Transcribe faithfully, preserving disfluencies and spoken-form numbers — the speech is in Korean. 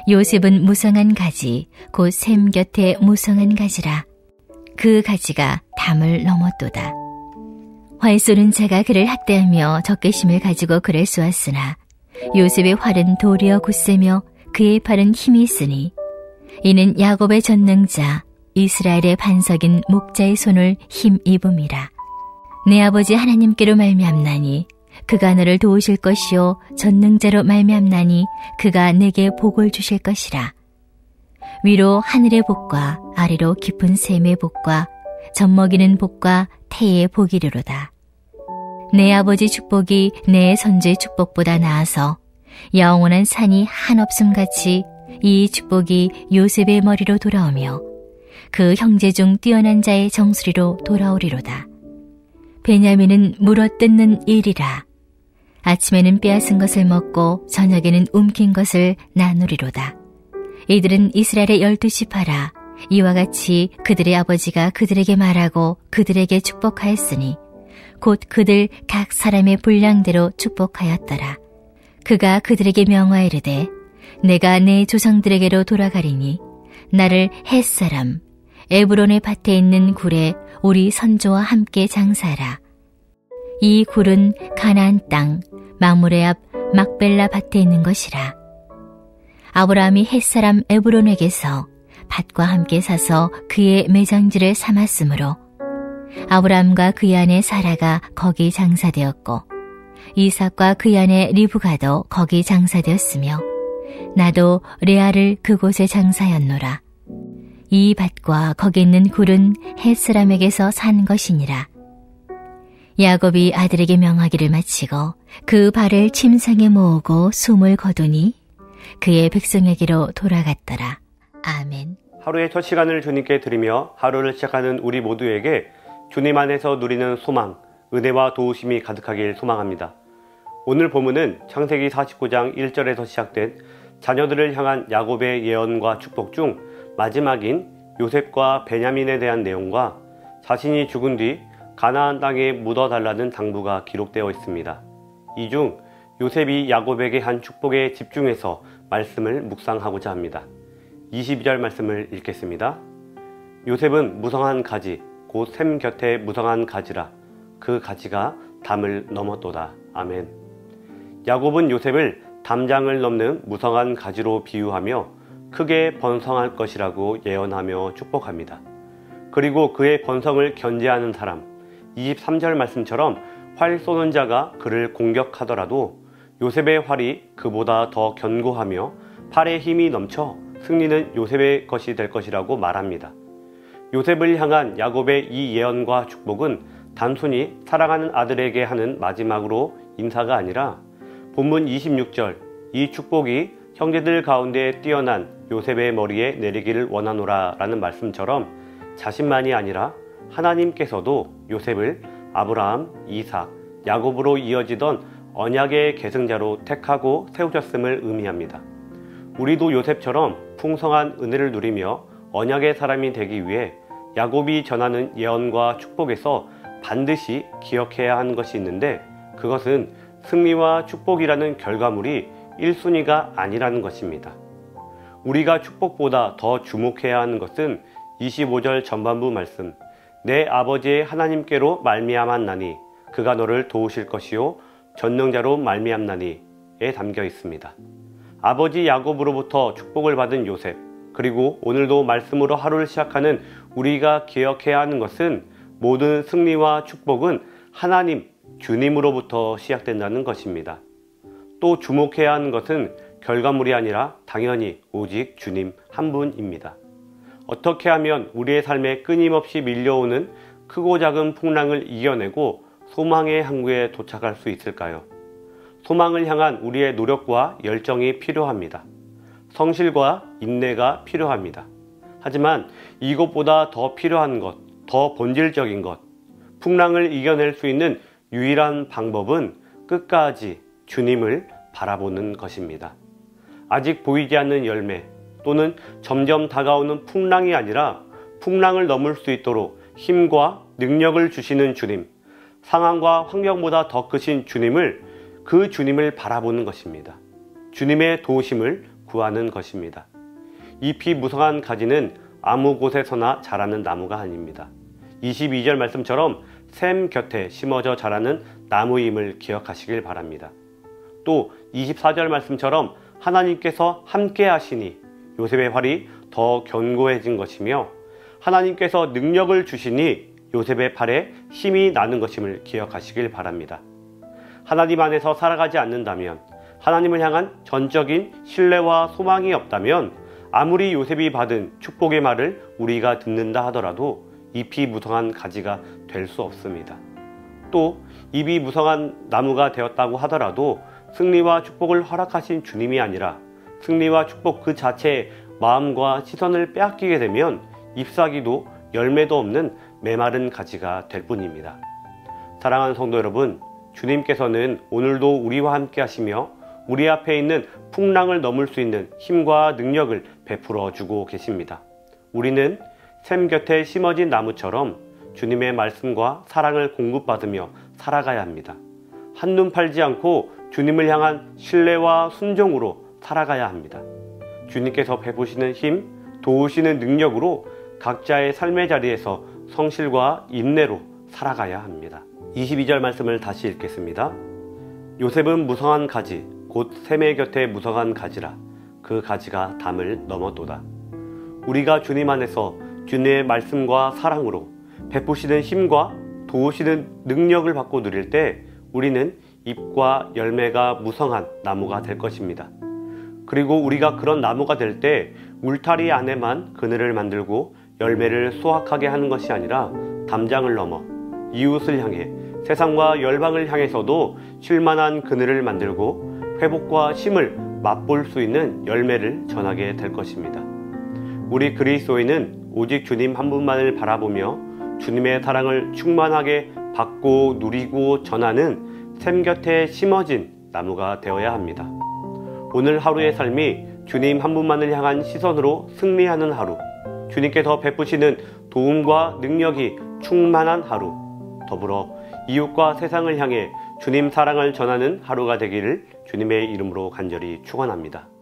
요셉은 무성한 가지 곧 샘 곁에 무성한 가지라. 그 가지가 담을 넘었도다. 활 쏘는 자가 그를 학대하며 적개심을 가지고 그를 쏘았으나 요셉의 활은 도리어 굳세며 그의 팔은 힘이 있으니 이는 야곱의 전능자 이스라엘의 반석인 목자의 손을 힘입음이라. 내 아버지 하나님께로 말미암나니 그가 너를 도우실 것이요 전능자로 말미암나니 그가 내게 복을 주실 것이라. 위로 하늘의 복과 아래로 깊은 샘의 복과 젖먹이는 복과 태의 복이르로다. 내 아버지 축복이 내 선조의 축복보다 나아서 영원한 산이 한없음같이 이 축복이 요셉의 머리로 돌아오며 그 형제 중 뛰어난 자의 정수리로 돌아오리로다. 베냐민은 물어뜯는 일이라. 아침에는 빼앗은 것을 먹고 저녁에는 움킨 것을 나누리로다. 이들은 이스라엘의 열두 지파라. 이와 같이 그들의 아버지가 그들에게 말하고 그들에게 축복하였으니 곧 그들 각 사람의 분량대로 축복하였더라. 그가 그들에게 명하이르되 내가 내 조상들에게로 돌아가리니 나를 헷사람 에브론의 밭에 있는 굴에 우리 선조와 함께 장사하라. 이 굴은 가나안 땅 마므레 앞 막벨라 밭에 있는 것이라. 아브라함이 헷사람 에브론에게서 밭과 함께 사서 그의 매장지를 삼았으므로 아브라함과 그의 아내 사라가 거기 장사되었고 이삭과 그의 아내 리브가도 거기 장사되었으며 나도 레아를 그곳에 장사였노라. 이 밭과 거기 있는 굴은 헷사람에게서 산 것이니라. 야곱이 아들에게 명하기를 마치고 그 발을 침상에 모으고 숨을 거두니 그의 백성에게로 돌아갔더라. 아멘. 하루의 첫 시간을 주님께 드리며 하루를 시작하는 우리 모두에게 주님 안에서 누리는 소망, 은혜와 도우심이 가득하길 소망합니다. 오늘 본문은 창세기 사십구 장 일 절에서 시작된 자녀들을 향한 야곱의 예언과 축복 중 마지막인 요셉과 베냐민에 대한 내용과 자신이 죽은 뒤 가나안 땅에 묻어달라는 당부가 기록되어 있습니다. 이 중 요셉이 야곱에게 한 축복에 집중해서 말씀을 묵상하고자 합니다. 이십이 절 말씀을 읽겠습니다. 요셉은 무성한 가지 곧 샘 곁에 무성한 가지라. 그 가지가 담을 넘었도다. 아멘. 야곱은 요셉을 담장을 넘는 무성한 가지로 비유하며 크게 번성할 것이라고 예언하며 축복합니다. 그리고 그의 번성을 견제하는 사람, 이십삼 절 말씀처럼 활 쏘는 자가 그를 공격하더라도 요셉의 활이 그보다 더 견고하며 팔에 힘이 넘쳐 승리는 요셉의 것이 될 것이라고 말합니다. 요셉을 향한 야곱의 이 예언과 축복은 단순히 사랑하는 아들에게 하는 마지막으로 인사가 아니라 본문 이십육 절 이 축복이 형제들 가운데 뛰어난 요셉의 머리에 내리기를 원하노라 라는 말씀처럼 자신만이 아니라 하나님께서도 요셉을 아브라함, 이삭, 야곱으로 이어지던 언약의 계승자로 택하고 세우셨음을 의미합니다. 우리도 요셉처럼 풍성한 은혜를 누리며 언약의 사람이 되기 위해 야곱이 전하는 예언과 축복에서 반드시 기억해야 하는 것이 있는데 그것은 승리와 축복이라는 결과물이 일 순위가 아니라는 것입니다. 우리가 축복보다 더 주목해야 하는 것은 이십오 절 전반부 말씀 내 아버지의 하나님께로 말미암았나니 그가 너를 도우실 것이요 전능자로 말미암나니에 담겨 있습니다. 아버지 야곱으로부터 축복을 받은 요셉 그리고 오늘도 말씀으로 하루를 시작하는 우리가 기억해야 하는 것은 모든 승리와 축복은 하나님, 주님으로부터 시작된다는 것입니다. 또 주목해야 하는 것은 결과물이 아니라 당연히 오직 주님 한 분입니다. 어떻게 하면 우리의 삶에 끊임없이 밀려오는 크고 작은 풍랑을 이겨내고 소망의 항구에 도착할 수 있을까요? 소망을 향한 우리의 노력과 열정이 필요합니다. 성실과 인내가 필요합니다. 하지만 이것보다 더 필요한 것, 더 본질적인 것, 풍랑을 이겨낼 수 있는 유일한 방법은 끝까지 주님을 바라보는 것입니다. 아직 보이지 않는 열매 또는 점점 다가오는 풍랑이 아니라 풍랑을 넘을 수 있도록 힘과 능력을 주시는 주님, 상황과 환경보다 더 크신 주님을 그 주님을 바라보는 것입니다. 주님의 도우심을 구하는 것입니다. 잎이 무성한 가지는 아무 곳에서나 자라는 나무가 아닙니다. 이십이 절 말씀처럼 샘 곁에 심어져 자라는 나무임을 기억하시길 바랍니다. 또 이십사 절 말씀처럼 하나님께서 함께 하시니 요셉의 활이 더 견고해진 것이며 하나님께서 능력을 주시니 요셉의 팔에 힘이 나는 것임을 기억하시길 바랍니다. 하나님 안에서 살아가지 않는다면, 하나님을 향한 전적인 신뢰와 소망이 없다면 아무리 요셉이 받은 축복의 말을 우리가 듣는다 하더라도 잎이 무성한 가지가 될 수 없습니다. 또 잎이 무성한 나무가 되었다고 하더라도 승리와 축복을 허락하신 주님이 아니라 승리와 축복 그 자체의 마음과 시선을 빼앗기게 되면 잎사귀도 열매도 없는 메마른 가지가 될 뿐입니다. 사랑하는 성도 여러분, 주님께서는 오늘도 우리와 함께 하시며 우리 앞에 있는 풍랑을 넘을 수 있는 힘과 능력을 베풀어 주고 계십니다. 우리는 샘 곁에 심어진 나무처럼 주님의 말씀과 사랑을 공급받으며 살아가야 합니다. 한눈 팔지 않고 주님을 향한 신뢰와 순종으로 살아가야 합니다. 주님께서 베푸시는 힘, 도우시는 능력으로 각자의 삶의 자리에서 성실과 인내로 살아가야 합니다. 이십이 절 말씀을 다시 읽겠습니다. 요셉은 무성한 가지, 곧 샘의 곁에 무성한 가지라. 그 가지가 담을 넘었도다. 우리가 주님 안에서 주님의 말씀과 사랑으로 베푸시는 힘과 도우시는 능력을 받고 누릴 때 우리는 잎과 열매가 무성한 나무가 될 것입니다. 그리고 우리가 그런 나무가 될 때 울타리 안에만 그늘을 만들고 열매를 수확하게 하는 것이 아니라 담장을 넘어 이웃을 향해 세상과 열방을 향해서도 쉴만한 그늘을 만들고 회복과 쉼을 맛볼 수 있는 열매를 전하게 될 것입니다. 우리 그리스도인은 오직 주님 한 분만을 바라보며 주님의 사랑을 충만하게 받고 누리고 전하는 샘 곁에 심어진 나무가 되어야 합니다. 오늘 하루의 삶이 주님 한 분만을 향한 시선으로 승리하는 하루, 주님께서 베푸시는 도움과 능력이 충만한 하루, 더불어 이웃과 세상을 향해 주님 사랑을 전하는 하루가 되기를 주님의 이름으로 간절히 축원합니다.